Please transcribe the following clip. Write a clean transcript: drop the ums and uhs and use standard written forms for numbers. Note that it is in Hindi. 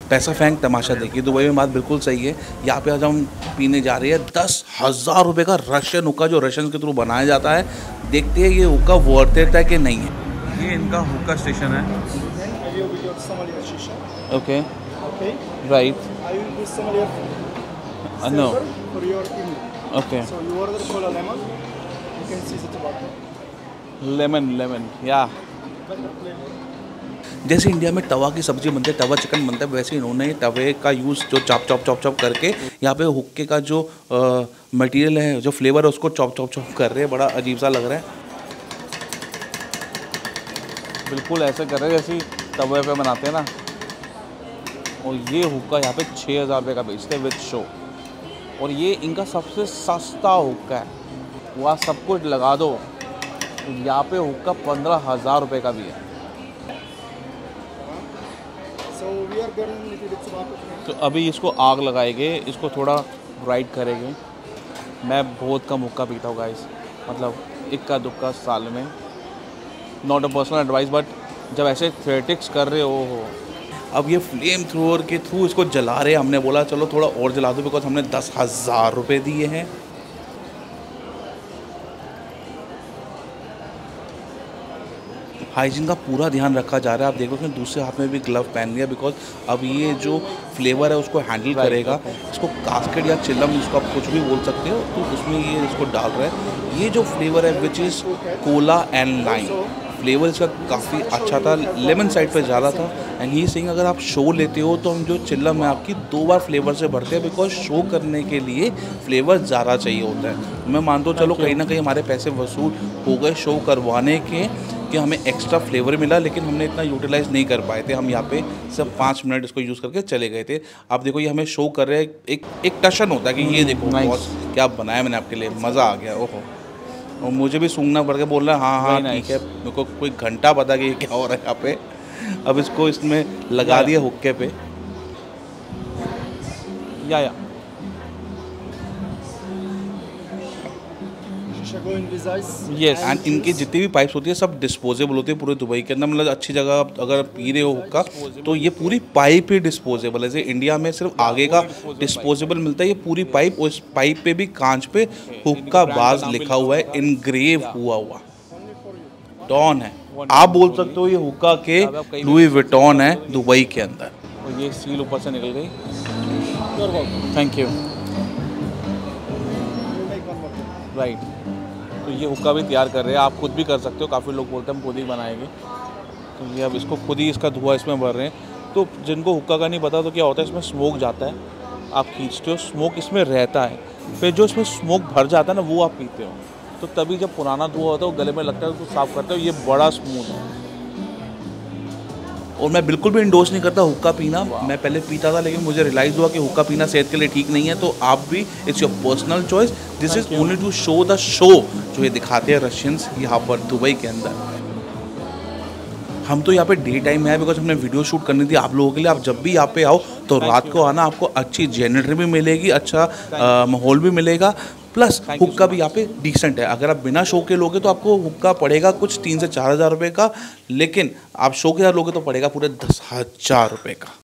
पैसा फेंक तमाशा देखिए। दुबई में बात बिल्कुल सही है। यहाँ पे आज हम पीने जा रहे हैं 10,000 रुपये का रशियन हुक्का, जो रशियन के थ्रू बनाया जाता है। देखते हैं ये हुक्का वर्थ इट है कि नहीं है। ये इनका हुक्का स्टेशन है। Okay right no okay lemon या जैसे इंडिया में तवा की सब्जी बनती है, तवा चिकन बनता है, वैसे इन्होंने तवे का यूज़ जो चॉप करके यहाँ पे हुक्के का जो मटेरियल है, जो फ्लेवर है, उसको चॉप कर रहे हैं। बड़ा अजीब सा लग रहा है। बिल्कुल ऐसे कर रहे हैं जैसे तवे पे बनाते हैं ना। और ये हुक्का यहाँ पे 6,000 रुपये का बेचते हैं विद शो। और ये इनका सबसे सस्ता हुक्का है। वहाँ सब कुछ लगा दो, यहाँ पे हुक्का 15,000 रुपये का भी है। तो अभी इसको आग लगाएंगे, इसको थोड़ा ब्राइट करेंगे। मैं बहुत कम हुक्का पीता हूँ गाइस, मतलब इक्का दुक्का साल में। Not a personal advice, but जब ऐसे थ्रेटिक्स कर रहे हो। अब ये फ्लेम थ्रोअर के थ्रू इसको जला रहे हैं। हमने बोला चलो थोड़ा और जला दो, बिकॉज हमने 10,000 रुपये दिए हैं। हाइजीन का पूरा ध्यान रखा जा रहा है। आप देखो उसने दूसरे हाथ में भी ग्लव पहन लिया, बिकॉज अब ये जो फ्लेवर है उसको हैंडल करेगा। इसको कास्केट या चिलम, इसको आप कुछ भी बोल सकते हो, तो उसमें ये इसको डाल रहा है। ये जो फ्लेवर है which is cola and lime, flavour इसका काफ़ी अच्छा था, लेमन साइड पे ज़्यादा था। एंड ही सिंह अगर आप शो लेते हो तो हम जो चिल्लम है आपकी 2 बार फ्लेवर से भरते हैं, बिकॉज शो करने के लिए फ्लेवर ज़्यादा चाहिए होता है। मैं मानता हूँ चलो कहीं ना कहीं हमारे पैसे वसूल हो गए शो करवाने के, कि हमें एक्स्ट्रा फ्लेवर मिला, लेकिन हमने इतना यूटिलाइज़ नहीं कर पाए थे। हम यहाँ पे सिर्फ 5 मिनट इसको यूज़ करके चले गए थे। आप देखो ये हमें शो कर रहे हैं, एक टशन होता है कि ये देखो बॉस क्या बनाया मैंने आपके लिए, मज़ा आ गया। ओहो, और मुझे भी सूंघना पड़ गया, बोल रहा है हाँ ठीक है। मेरे को कोई घंटा पता कि क्या हो रहा है यहाँ पे। अब इसको इसमें लगा दिया हुक्के पे या यस। एंड इनकी जितनी भी पाइप्स होती है सब डिस्पोजेबल होती है पूरे दुबई के अंदर। मतलब अच्छी जगह आप अगर पी रहे हो हुक्का तो ये पूरी पाइप ही डिस्पोजेबल है। जैसे इंडिया में सिर्फ आगे का डिस्पोजेबल मिलता है, ये पूरी पाइप, उस पाइप पे भी कांच पे हुक्का बाज लिखा हुआ है, इनग्रेव हुआ डॉन है। आप बोल सकते हो ये हुक्का के लुई विटॉन है दुबई के अंदर। और ये सील ऊपर से निकल गई। Thank you. राइट, तो ये हुक्का भी तैयार कर रहे हैं। आप खुद भी कर सकते हो, काफ़ी लोग बोलते हैं हम खुद ही बनाएंगे। तो ये अब इसको खुद ही इसका धुआं इसमें भर रहे हैं। तो जिनको हुक्का का नहीं पता तो क्या होता है, इसमें स्मोक जाता है, आप खींचते हो, स्मोक इसमें रहता है, फिर जो इसमें स्मोक भर जाता है ना वो आप पीते हो। तो तभी जब पुराना धुआं होता है वो गले में लगता है, तो साफ़ करते हो। ये बड़ा स्मूथ है। और मैं बिल्कुल भी इंडोर्स नहीं करता हुक्का पीना। मैं पहले पीता था, लेकिन मुझे रियलाइज़ हुआ कि हुक्का पीना सेहत के लिए ठीक नहीं है। तो आप भी, it's your personal choice. This is only to show the show जो ये दिखाते हैं रशियंस यहाँ पर दुबई के अंदर। हम तो यहाँ पे डे टाइम में आए बिकॉज हमने वीडियो शूट करनी थी आप लोगों के लिए। आप जब भी यहाँ पे आओ तो रात को आना, आपको अच्छी जेनरेटर भी मिलेगी, अच्छा माहौल भी मिलेगा, प्लस हुक्का भी यहाँ पे डिसेंट है। अगर आप बिना शो के लोगे तो आपको हुक्का पड़ेगा कुछ 3 से 4 हज़ार रुपये का, लेकिन आप शो के साथ लोगे तो पड़ेगा पूरे 10,000 रुपये का।